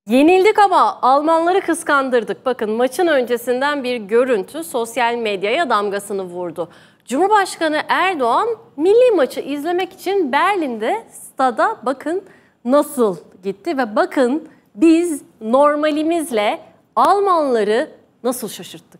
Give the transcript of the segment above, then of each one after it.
Yenildik ama Almanları kıskandırdık. Bakın maçın öncesinden bir görüntü sosyal medyaya damgasını vurdu. Cumhurbaşkanı Erdoğan milli maçı izlemek için Berlin'de stada bakın nasıl gitti ve bakın biz normalimizle Almanları nasıl şaşırttık.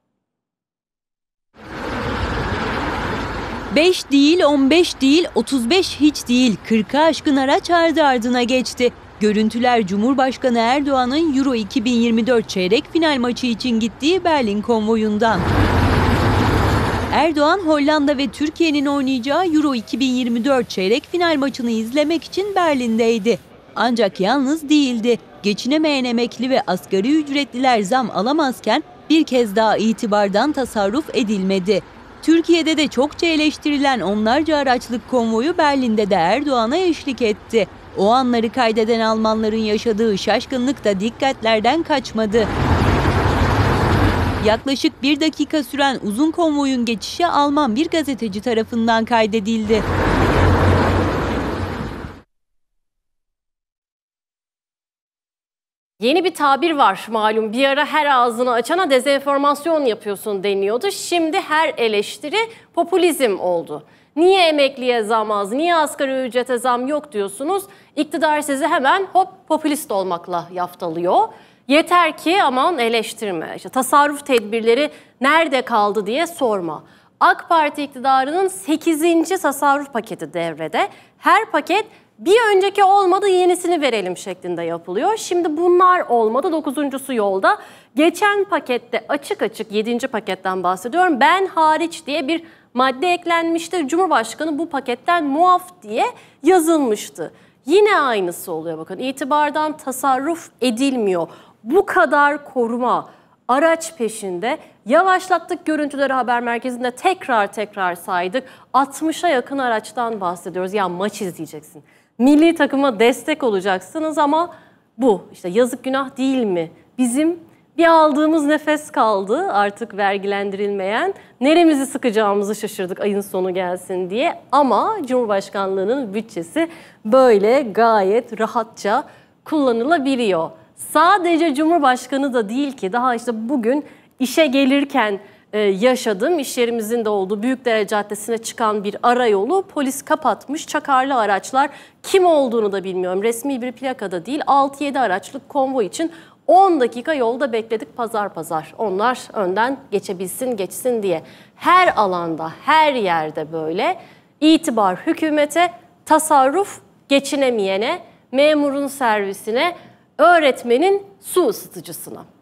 5 değil, 15 değil, 35 hiç değil. 40'a aşkın araç ardı ardına geçti. Görüntüler Cumhurbaşkanı Erdoğan'ın Euro 2024 çeyrek final maçı için gittiği Berlin konvoyundan. Erdoğan, Hollanda ve Türkiye'nin oynayacağı Euro 2024 çeyrek final maçını izlemek için Berlin'deydi. Ancak yalnız değildi. Geçinemeyen emekli ve asgari ücretliler zam alamazken bir kez daha itibardan tasarruf edilmedi. Türkiye'de de çokça eleştirilen onlarca araçlık konvoyu Berlin'de de Erdoğan'a eşlik etti. O anları kaydeden Almanların yaşadığı şaşkınlık da dikkatlerden kaçmadı. Yaklaşık 1 dakika süren uzun konvoyun geçişi Alman bir gazeteci tarafından kaydedildi. Yeni bir tabir var malum, bir ara her ağzını açana dezenformasyon yapıyorsun deniyordu. Şimdi her eleştiri popülizm oldu. Niye emekliye zam az, niye asgari ücrete zam yok diyorsunuz. İktidar sizi hemen hop popülist olmakla yaftalıyor. Yeter ki aman eleştirme, İşte tasarruf tedbirleri nerede kaldı diye sorma. AK Parti iktidarının 8. tasarruf paketi devrede. Her paket bir önceki olmadı yenisini verelim şeklinde yapılıyor. Şimdi bunlar olmadı, 9.'su yolda. Geçen pakette açık açık 7. paketten bahsediyorum. Ben hariç diye bir madde eklenmişti. Cumhurbaşkanı bu paketten muaf diye yazılmıştı. Yine aynısı oluyor bakın. İtibardan tasarruf edilmiyor. Bu kadar koruma, araç peşinde. Yavaşlattık görüntüleri haber merkezinde tekrar saydık. 60'a yakın araçtan bahsediyoruz. Ya maç izleyeceksin. Milli takıma destek olacaksınız ama bu işte yazık günah değil mi? Bizim bir aldığımız nefes kaldı artık vergilendirilmeyen. Neremizi sıkacağımızı şaşırdık ayın sonu gelsin diye. Ama Cumhurbaşkanlığının bütçesi böyle gayet rahatça kullanılabiliyor. Sadece Cumhurbaşkanı da değil ki, daha işte bugün işe gelirken yaşadım. İş yerimizin de olduğu Büyükdere Caddesi'ne çıkan bir arayolu polis kapatmış. Çakarlı araçlar, kim olduğunu da bilmiyorum. Resmi bir plakada değil, 6-7 araçlık konvoy için 10 dakika yolda bekledik pazar. Onlar önden geçsin diye. Her alanda, her yerde böyle. İtibar hükümete, tasarruf geçinemeyene, memurun servisine, öğretmenin su ısıtıcısına.